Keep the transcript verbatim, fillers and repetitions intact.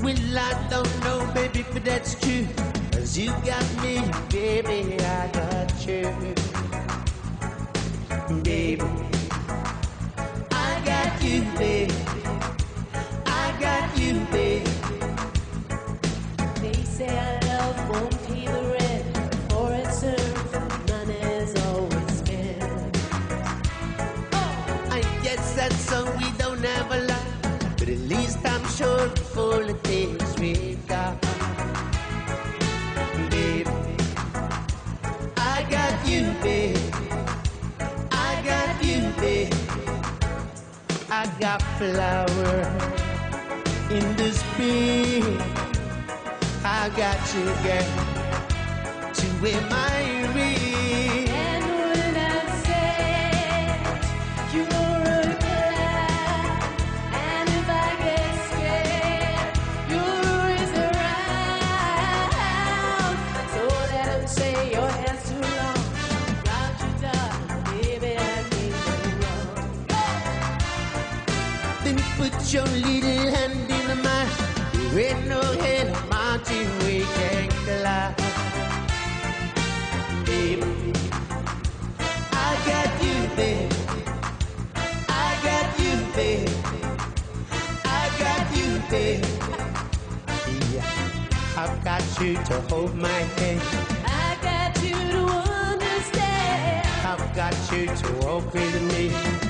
Well, I don't know, baby, but that's true. 'Cause you got me, baby, I got you. Baby, I got you, baby. I got you, baby. They say our love won't feel the red before it's served. Money's always scared. I guess that's so we don't have a lot, but at least I'm sure for the things we've got. Baby, I got you, baby. I got you, baby. I got flowers in the spring. I got you, girl, to wear my ring. And when I said you were a cloud, and if I get scared, you'll raise around. So let them say your hair's too long, round you down, baby, I need you wrong. Then put your little hand in mine. There ain't no head mountain we can climb. Baby, I got you, baby. I got you, baby. I got you, baby. Yeah, I've got you to hold my hand. I got you to understand. I've got you to walk with me.